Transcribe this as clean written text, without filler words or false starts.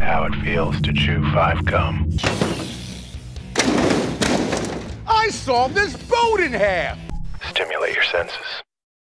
how it feels to chew 5 gum. I saw this boat in half! Stimulate your senses.